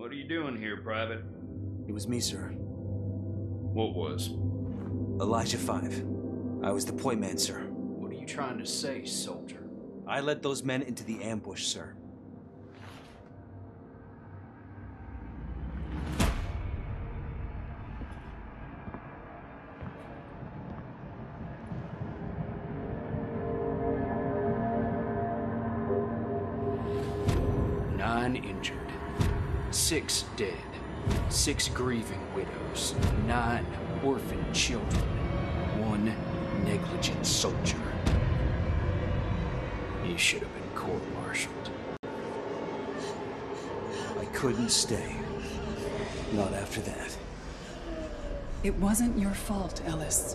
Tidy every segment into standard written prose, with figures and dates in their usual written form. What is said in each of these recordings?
What are you doing here, Private? It was me, sir. What was? Elijah 5. I was the point man, sir. What are you trying to say, soldier? I led those men into the ambush, sir. Nine injured, 6 dead, 6 grieving widows, 9 orphan children, 1 negligent soldier. He should have been court-martialed. I couldn't stay. Not after that. It wasn't your fault, Ellis.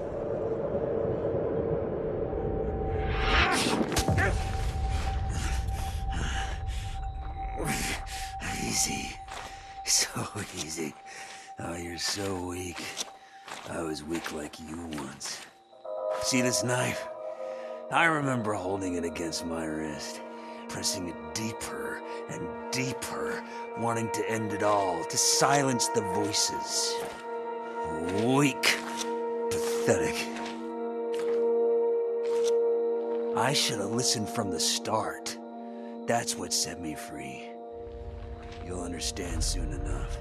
Easy. So easy. Oh, you're so weak. I was weak like you once. See this knife? I remember holding it against my wrist, pressing it deeper and deeper, wanting to end it all, to silence the voices. Weak. Pathetic. I should have listened from the start. That's what set me free. You'll understand soon enough.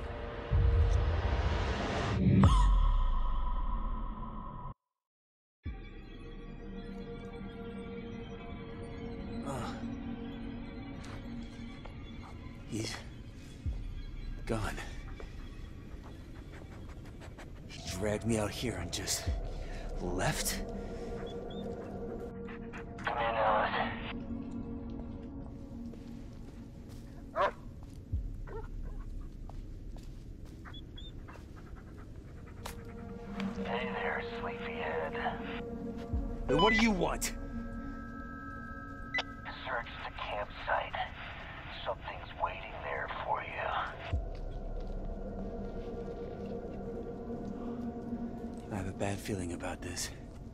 He's gone. He dragged me out here and just left? Come in, Alice. Hey there, sleepyhead. What do you want? Search the campsite. Something's waiting there for you. I have a bad feeling about this.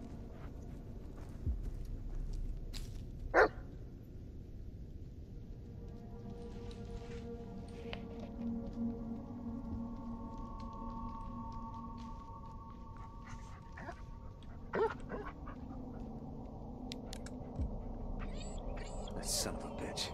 That son of a bitch.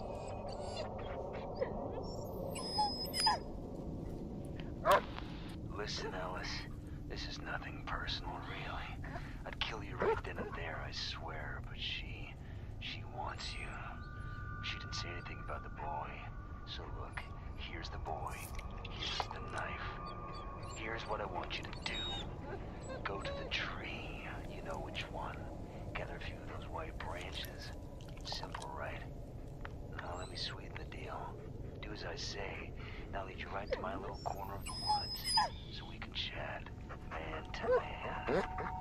Listen, Ellis. This is nothing personal, really. I'd kill you right then and there, I swear, but she wants you. She didn't say anything about the boy. So look, here's the boy. Here's the knife. Here's what I want you to do. Go to the tree. You know which one. Gather a few of those white branches. Simple, right? Now let me sweeten the deal. Do as I say, and I'll lead you right to my little corner of the woods, so we can chat, man to man.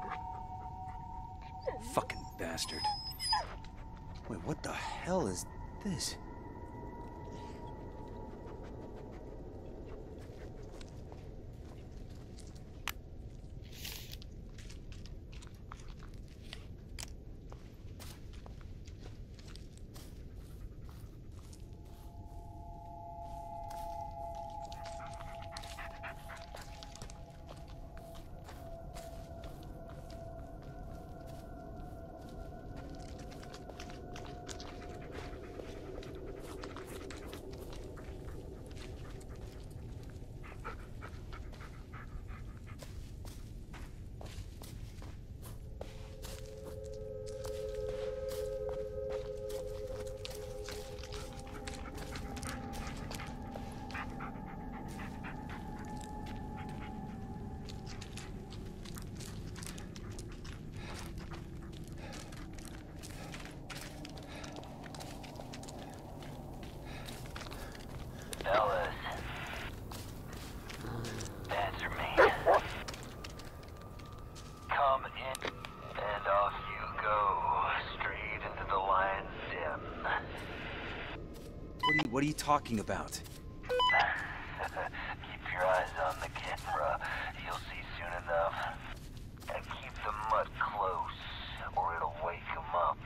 Fucking bastard. Wait, what the hell is this? Ellis. Answer me. Come in, and off you go, straight into the lion's den. What are you talking about? Keep your eyes on the camera. You'll see soon enough. And keep the mud close, or it'll wake him up.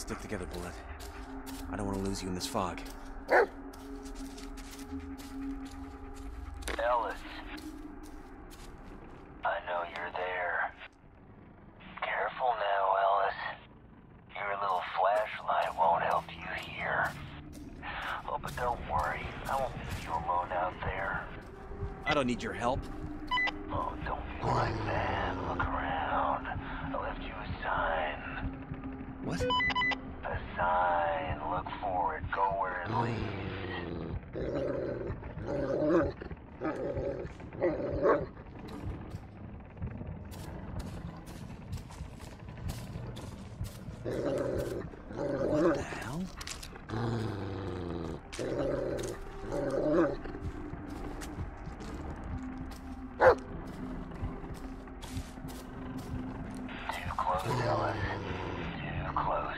Stick together, Bullet. I don't want to lose you in this fog. Ellis. I know you're there. Careful now, Ellis. Your little flashlight won't help you here. Oh, but don't worry. I won't leave you alone out there. I don't need your help. Oh, don't be like that. Look around. I left you a sign. What? A sign. Look for it. Go where it leads. What the hell? Too close, Ellis. Too close.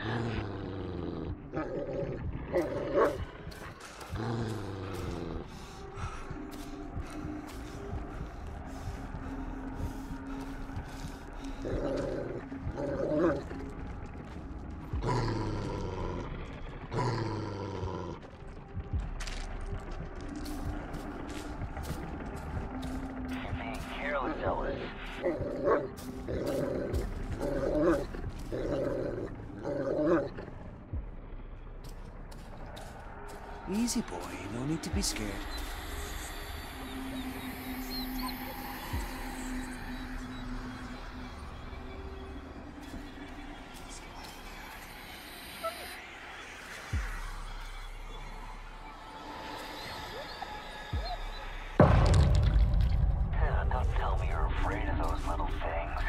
You're being careless, Ellis. Easy, boy. No need to be scared. Don't tell me you're afraid of those little things.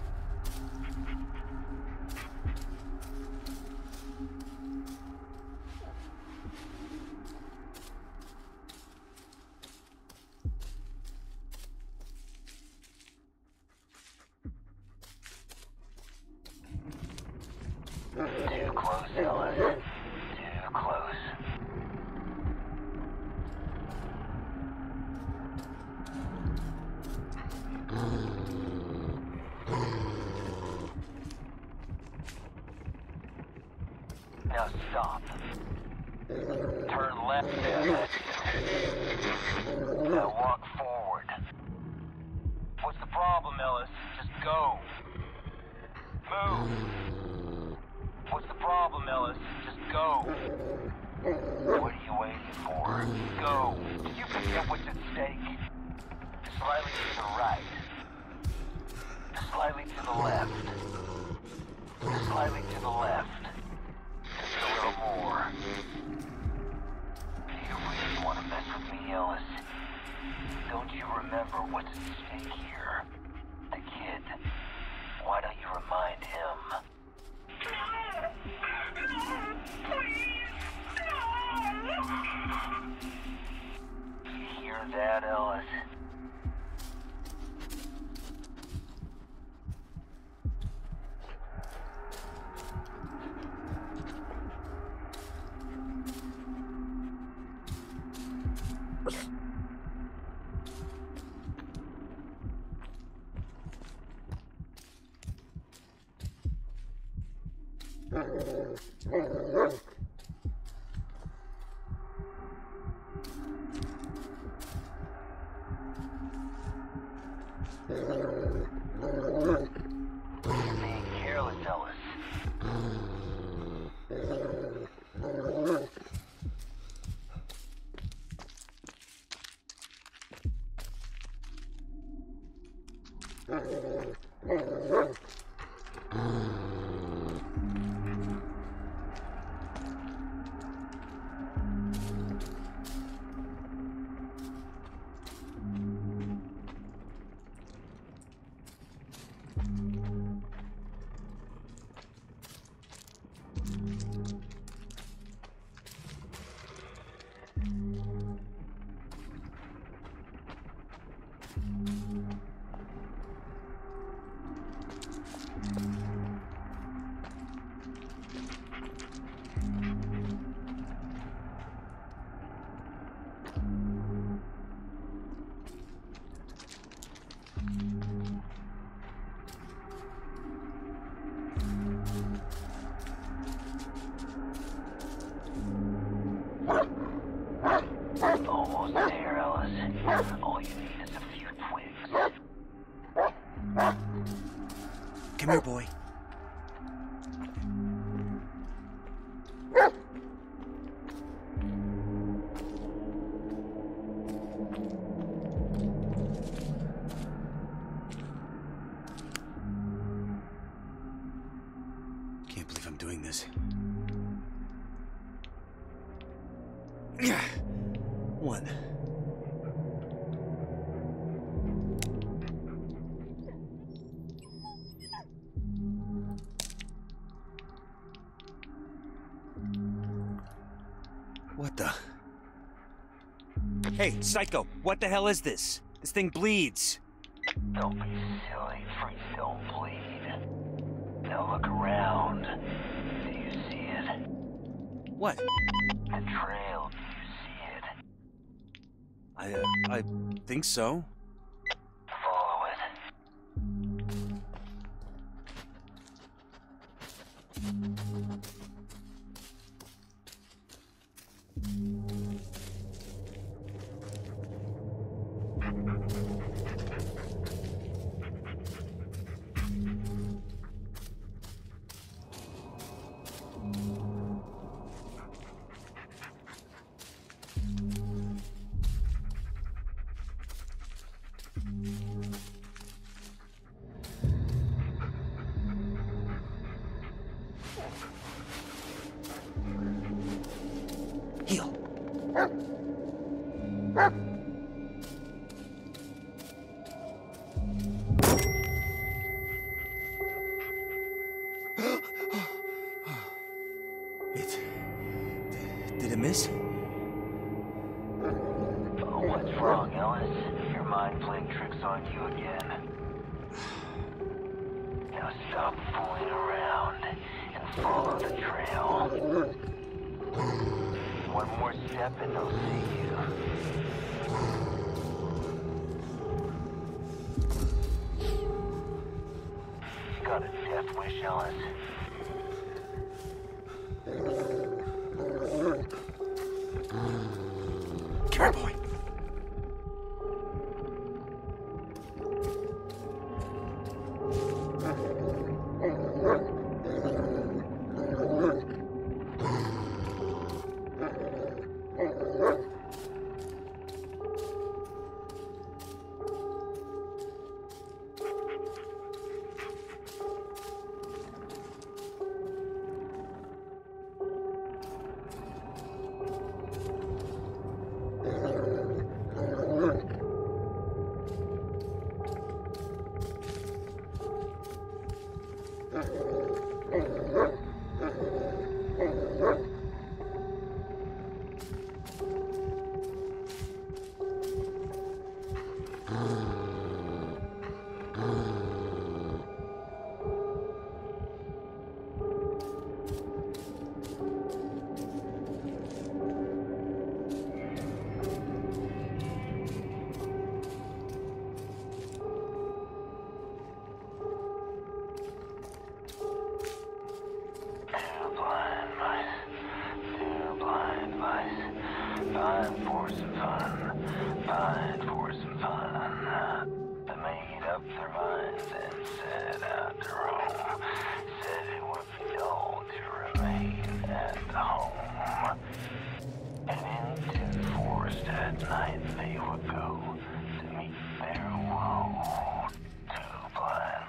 Too close, Ellis. Too close. Now stop. Turn left, Ellis. Now walk forward. What's the problem, Ellis? Just go. Move. What's the problem, Ellis? Just go. What are you waiting for? Go. Did you forget what's at stake? Slightly to the right. Slightly to the left. Slightly to the left. Just a little more. Do you really want to mess with me, Ellis? Don't you remember what's at stake here? The kid. Why don't you remind him? You hear that, Ellis? You're being careless, Ellis. there, Ellis. All you need is a few twigs. Come here, boy. Can't believe I'm doing this. One. What the? Hey, Psycho, what the hell is this? This thing bleeds. Don't be silly, freaks don't bleed. Now look around. Do you see it? What? The trail, do you see it? I think so. Follow it. Heal. Did it miss? Oh, what's wrong, Ellis? Your mind playing tricks on you again. Now stop fooling around and follow the trail. One more step and they'll see you. You got a death wish, Ellis? Come here, boy. Time for some fun. Time for some fun. They made up their minds and set out to roam. Said it would be dull to remain at home. And into the forest at night they would go to meet their woe. Two blind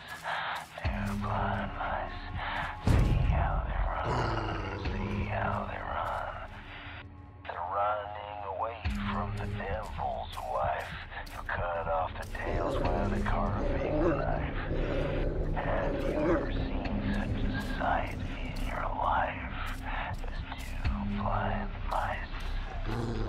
mice, see how they run, see how they run. They're running away from the devil's wife, who cut off the tails with a carving knife. Have you ever seen such a sight in your life as two blind mice?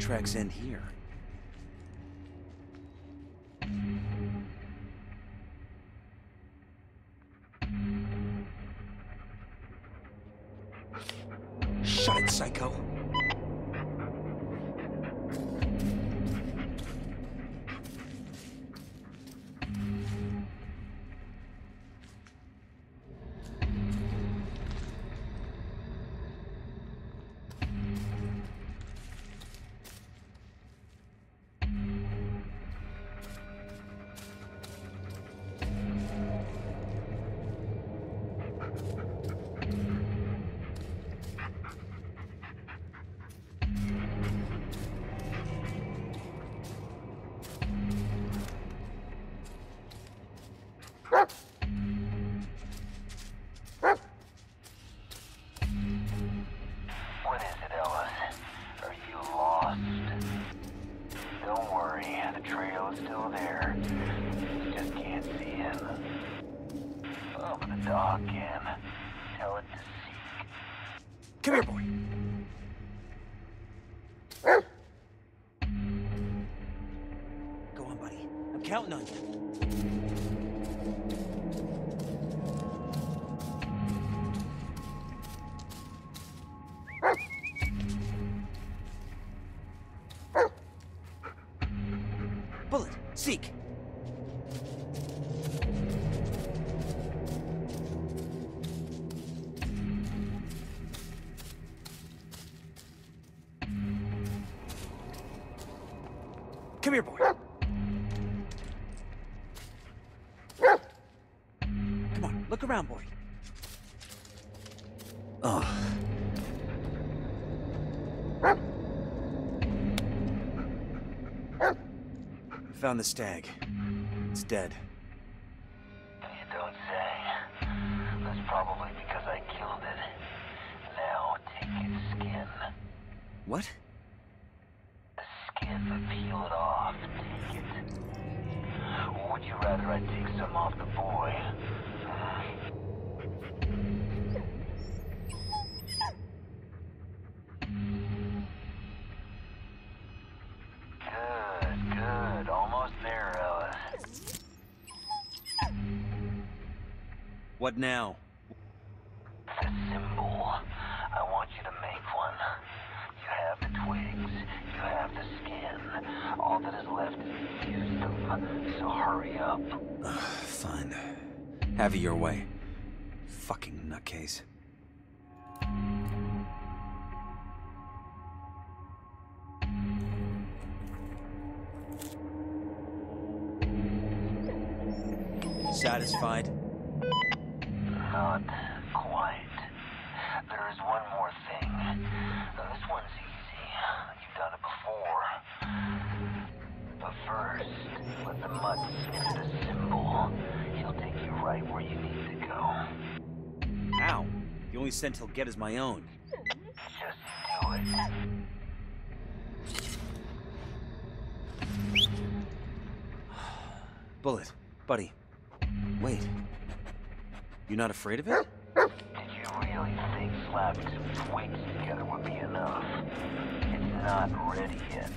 tracks end here. Shut it, psycho! What is it, Ellis? Are you lost? Don't worry, the trail is still there. You just can't see him. Oh, but the dog can. Tell it to seek. Come here, boy. Go on, buddy. I'm counting on you. Bullet, seek. Come here, boy. Come on, look around, boy. Oh. Found the stag. It's dead. You don't say. That's probably because I killed it. Now take its skin. What? The skin, peel it off. Take it. Or would you rather I take some off the boy? Good. Almost there, Ellis. What now? The symbol. I want you to make one. You have the twigs. You have the skin. All that is left is to use them. So hurry up. Fine. Have it your way. Fucking nutcase. Satisfied? Not quite. There is one more thing. Now, this one's easy. You've done it before. But first, let the mud sniff the symbol. He'll take you right where you need to go. How? The only scent he'll get is my own. Just do it. Bullet, buddy. Wait. You're not afraid of it? Did you really think slapping some twigs together would be enough? It's not ready yet.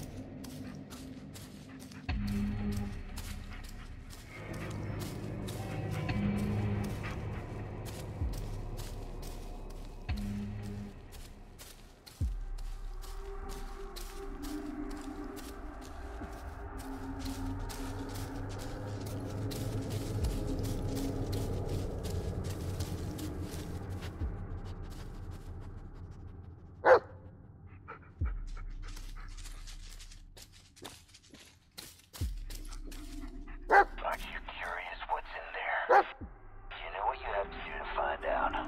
Are you curious what's in there? You know what you have to do to find out.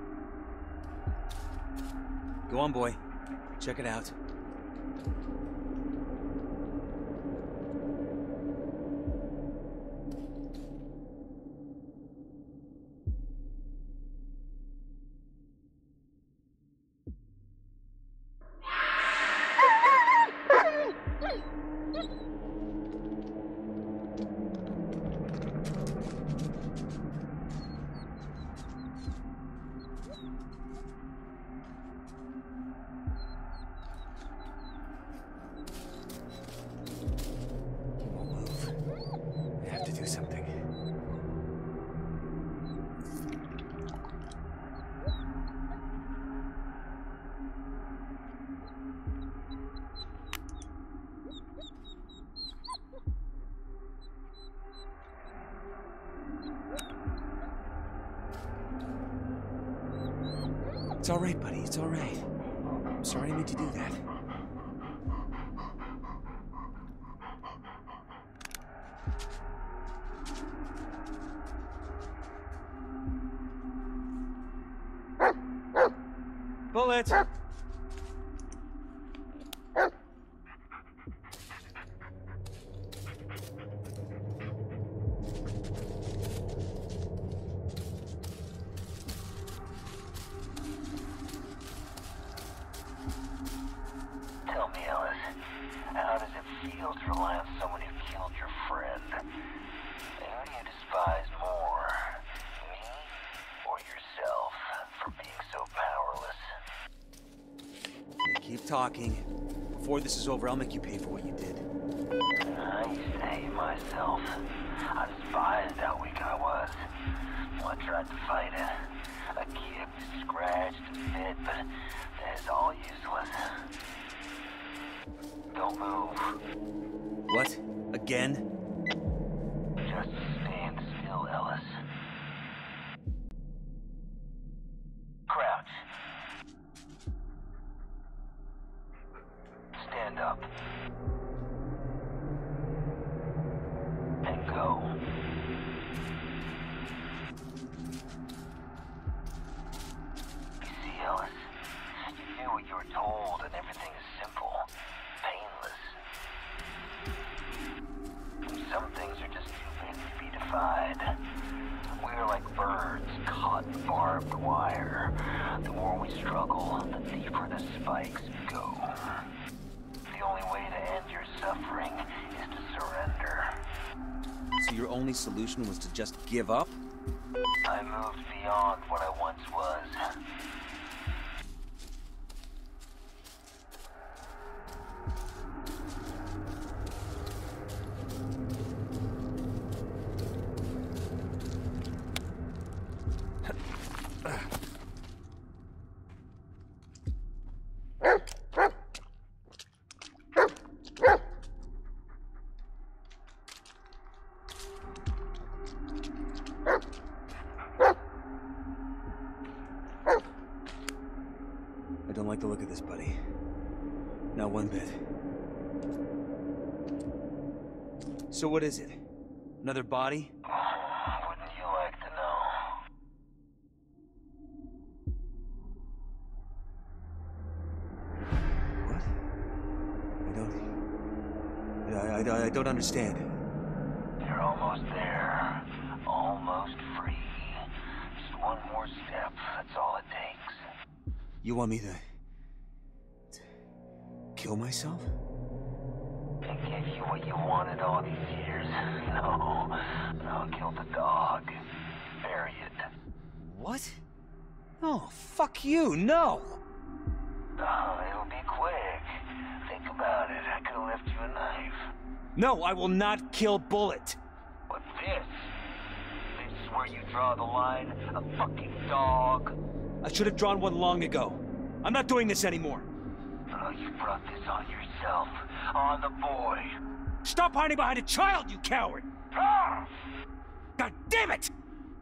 Go on, boy. Check it out. It's all right, buddy. It's all right. I'm sorry I made you do that. Bullet! Tell me, Ellis, how does it feel to rely on someone who killed your friend? And who do you despise more, me or yourself, for being so powerless? Keep talking. Before this is over, I'll make you pay for what you did. I used to hate myself. I despised how weak I was. I tried to fight it. I kicked, scratched, and bit, but it's all useless. Don't move. What? Again? Just stand still, Ellis. Crouch. Stand up. And go. You see, Ellis, you do what you were told and everything is simple, painless. Some things are just too big to be defied. We're like birds caught in barbed wire. The more we struggle, the deeper the spikes go. The only way to end your suffering is to surrender. So your only solution was to just give up? I moved beyond what I once was. I don't like the look of this, buddy. Not one bit. So what is it? Another body? Wouldn't you like to know? What? I don't understand. You're almost there. Almost free. Just one more step. That's all it takes. You want me to kill myself? I gave you what you wanted all these years. No, kill the dog. Bury it. What? No, fuck you, no! Oh, it'll be quick. Think about it. I could have left you a knife. No, I will not kill Bullet! But this is where you draw the line. A fucking dog. I should have drawn one long ago. I'm not doing this anymore. Oh, you brought this on yourself. On the boy. Stop hiding behind a child, you coward! Ah! God damn it!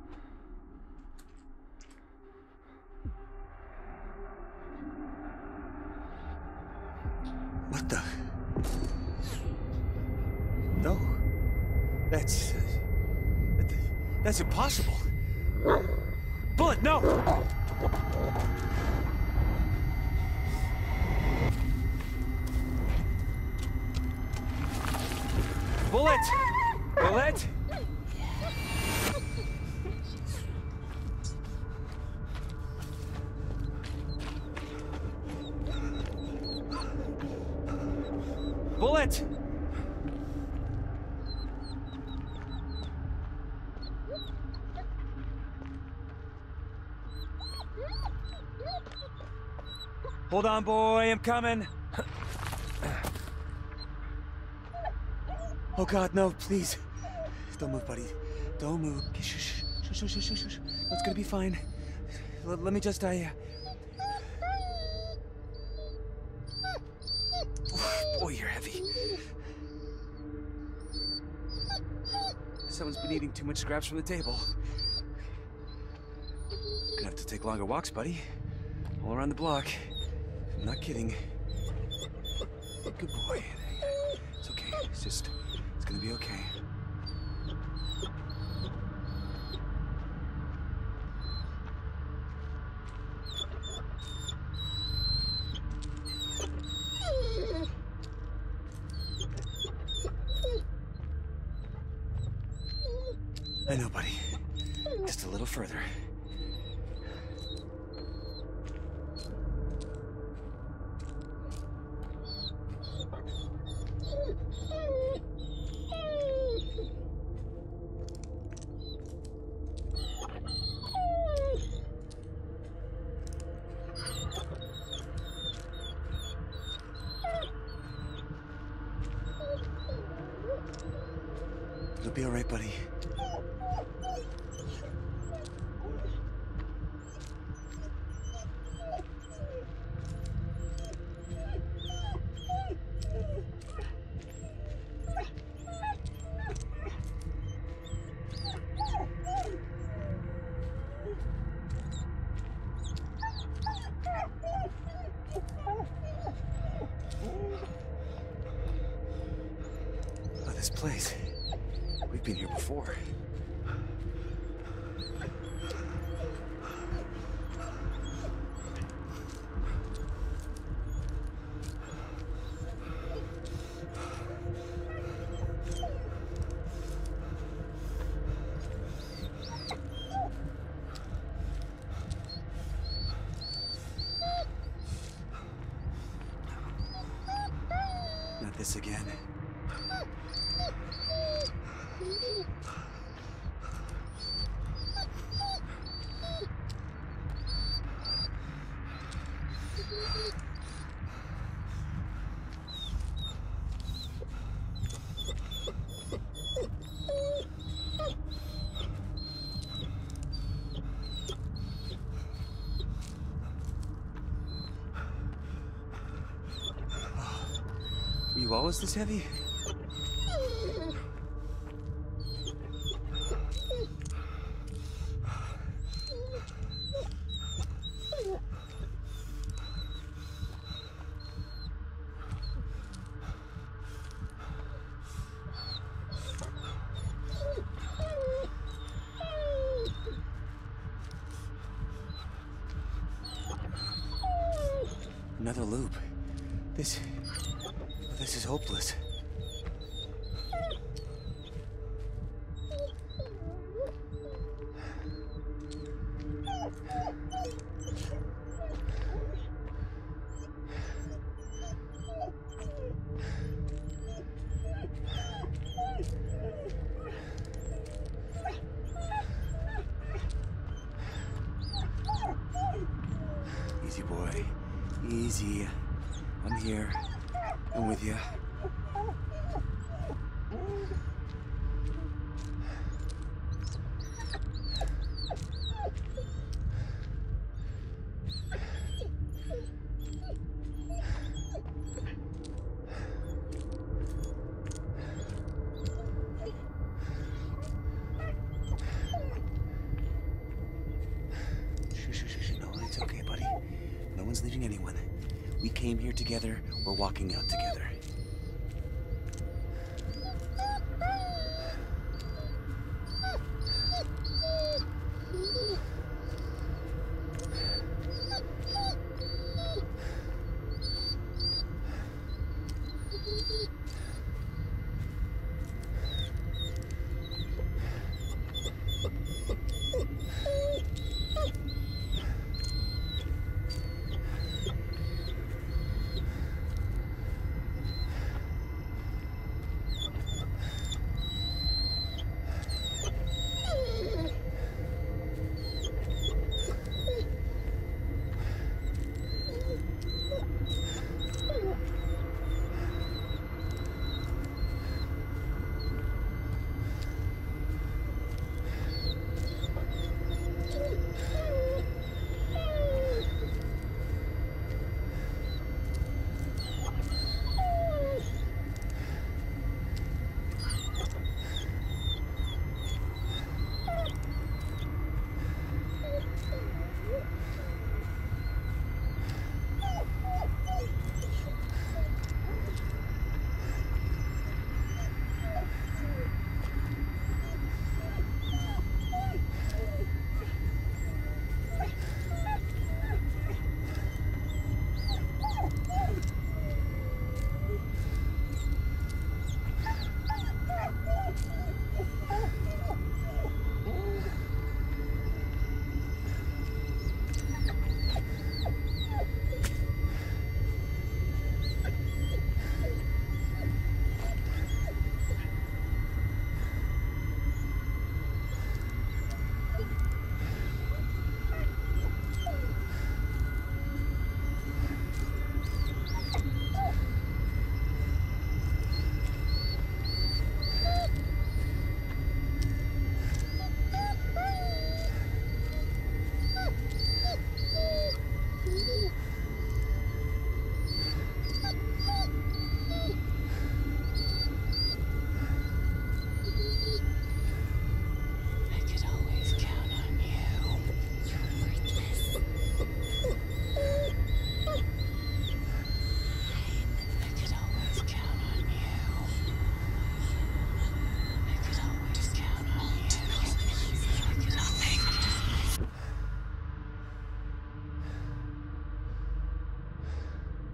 What the? No. That's impossible. Bullet, no! Bullet! Bullet! Bullet! Hold on, boy, I'm coming. Oh God, no, please. Don't move, buddy. Don't move. Okay, shh, shh, shh, shh, shh, shh, shh. It's gonna be fine. Let me just, Boy, you're heavy. Someone's been eating too much scraps from the table. Gonna have to take longer walks, buddy. All around the block. I'm not kidding. Good boy. It's okay. It's gonna be okay. I know, buddy. Just a little further. It'll be all right, buddy. Oh, this place. We've been here before. Not this again. Were you always this heavy? Another loop. This is hopeless. Easy, boy. Easy. I'm here. I'm with you. Shh. No, it's okay, buddy. No one's leaving anyone. We came here together. We're walking out together.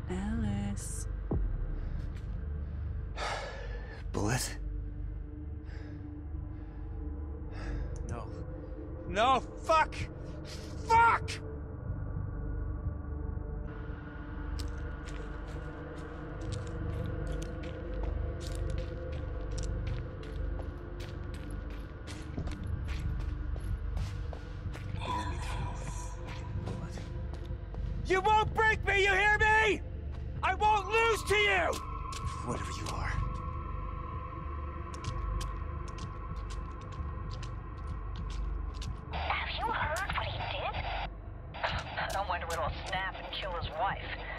Alice. Bullet? No. No! Fuck! Fuck! You won't break me, you hear me? I won't lose to you! Whatever you are. Have you heard what he did? I wonder when he'll snap and kill his wife.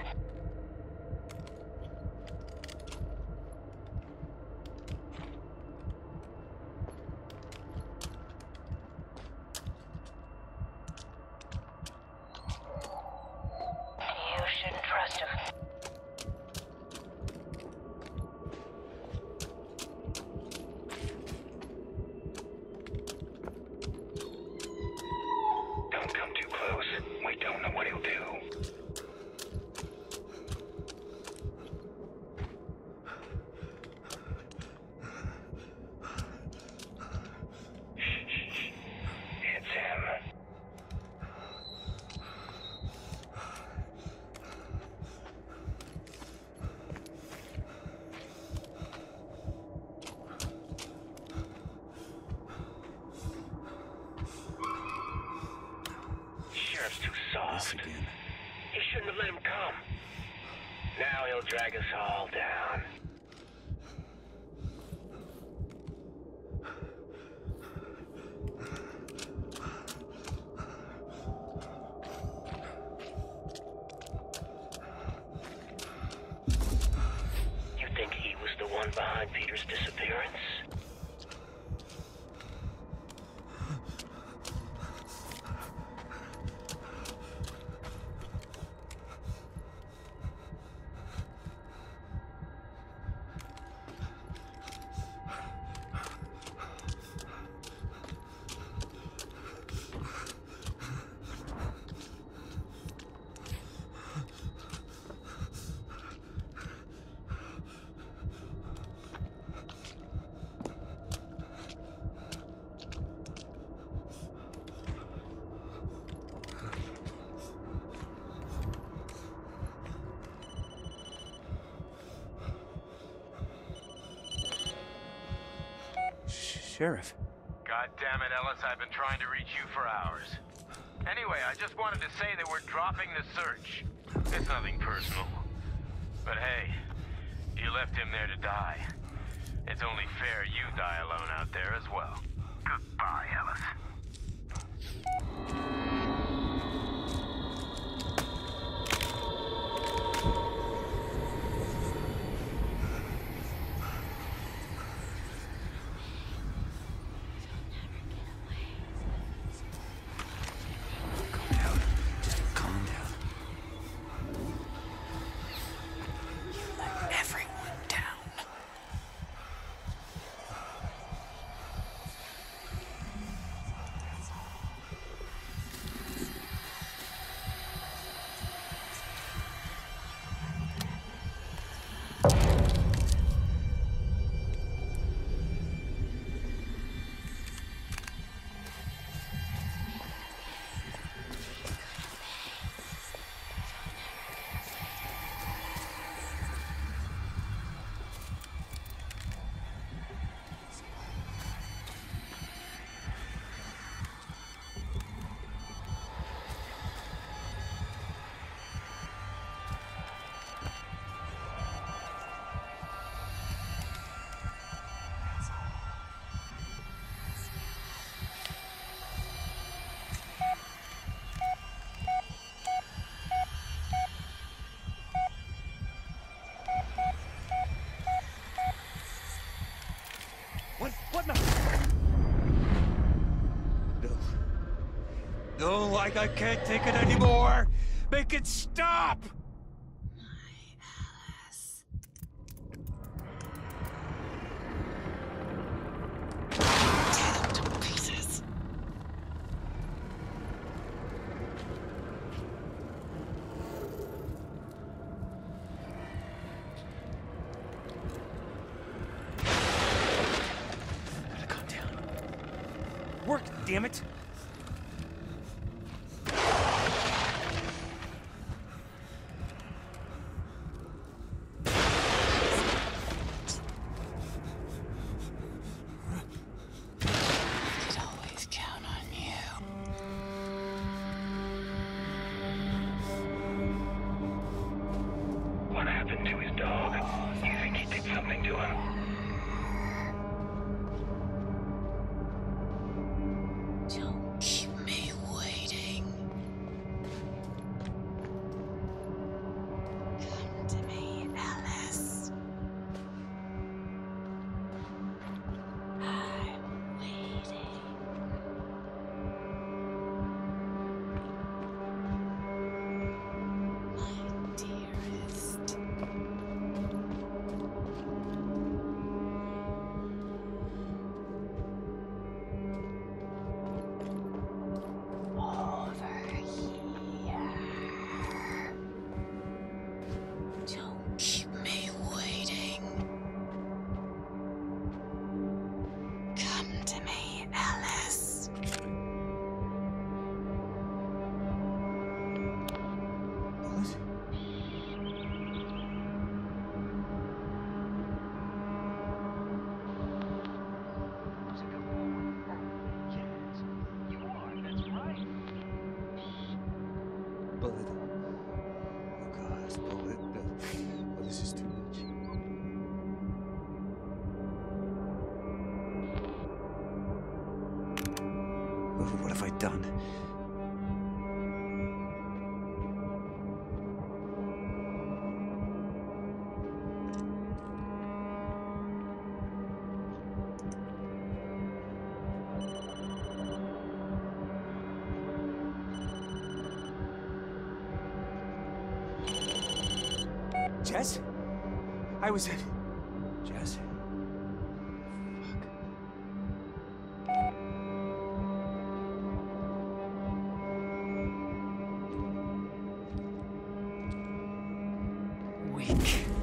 You shouldn't trust him. Don't come too close. We don't know what he'll do. Shh. It's him. Sheriff's too soft. This again. He shouldn't have let him come. Now he'll drag us all down. You think he was the one behind Peter's disappearance? Sheriff. God damn it, Ellis, I've been trying to reach you for hours. Anyway, I just wanted to say that we're dropping the search. It's nothing personal. But hey, you left him there to die. It's only fair you die alone out there as well. Goodbye, Ellis. Calm down. Just calm down. Let everyone down. What? No. No. No, like I can't take it anymore. Make it stop. damn it! Could always count on you. What happened to his dog? You think he did something to him? Don't keep me waiting. Come to me, Alice. I'm waiting. My dearest. Over here. Don't keep me waiting. Come to me, Alice. What? Bullet. Oh god, bullet. Oh, this is too much. Oh, what have I done? Jess? I was at... Jess? Fuck. Weak.